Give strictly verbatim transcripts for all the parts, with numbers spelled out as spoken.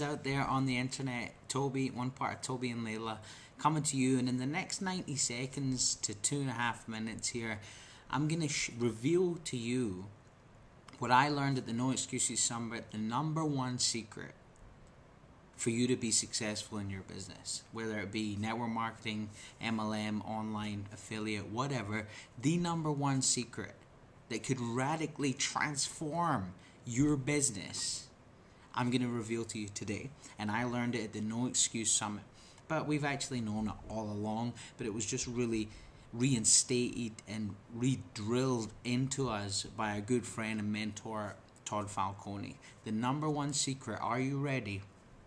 friends out there on the internet, Toby, one part of Toby and Layla, coming to you. And in the next ninety seconds to two and a half minutes here, I'm going to sh reveal to you what I learned at the No Excuses Summit, the number one secret for you to be successful in your business, whether it be network marketing, M L M, online, affiliate, whatever. The number one secret that could radically transform your business, I'm going to reveal to you today. And I learned it at the No Excuse Summit. But we've actually known it all along, but it was just really reinstated and re-drilled into us by a good friend and mentor, Todd Falcone. The number one secret, are you ready,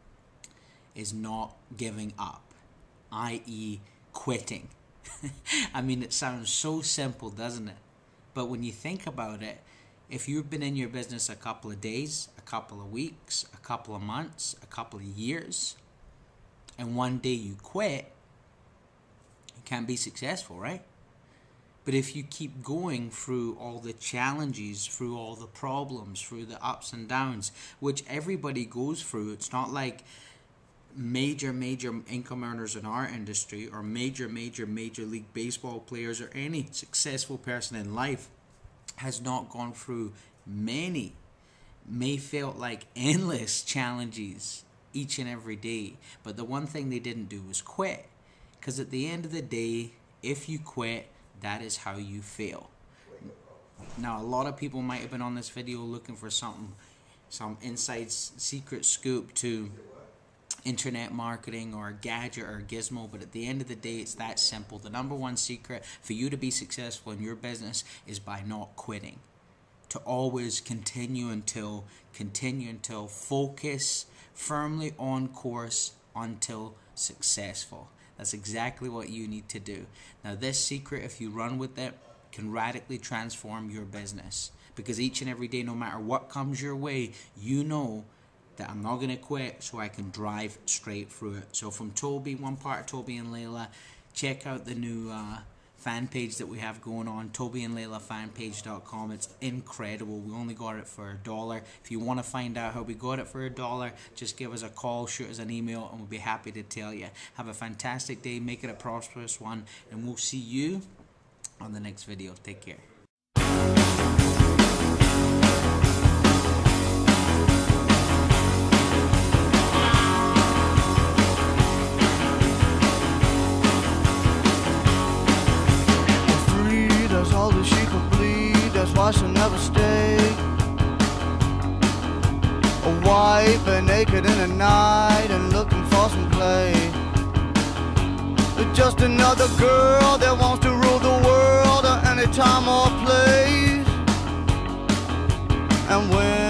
is not giving up, that is quitting. I mean, it sounds so simple, doesn't it? But when you think about it, if you've been in your business a couple of days, a couple of weeks, a couple of months, a couple of years, and one day you quit, you can't be successful, right? But if you keep going through all the challenges, through all the problems, through the ups and downs, which everybody goes through, it's not like major, major income earners in our industry or major, major, major league baseball players or any successful person in life has not gone through many, may felt like endless challenges each and every day. But the one thing they didn't do was quit. Because at the end of the day, if you quit, that is how you fail. Now, a lot of people might have been on this video looking for something, some inside secret scoop to internet marketing or a gadget or a gizmo, but at the end of the day, it's that simple. The number one secret for you to be successful in your business is by not quitting. To always continue until, continue until, focus firmly on course until successful. That's exactly what you need to do. Now, this secret, if you run with it, can radically transform your business. Because each and every day, no matter what comes your way, you know that I'm not going to quit, so I can drive straight through it. So from Toby, one part of Toby and Layla, check out the new uh, fan page that we have going on, Toby and Layla fan page dot com. It's incredible. We only got it for a dollar. If you want to find out how we got it for a dollar, just give us a call, shoot us an email, and we'll be happy to tell you. Have a fantastic day, make it a prosperous one, and we'll see you on the next video. Take care. All that she could bleed, that's why she'll never stay. A wife and naked in the night and looking for some play. Just another girl that wants to rule the world at any time or place. And when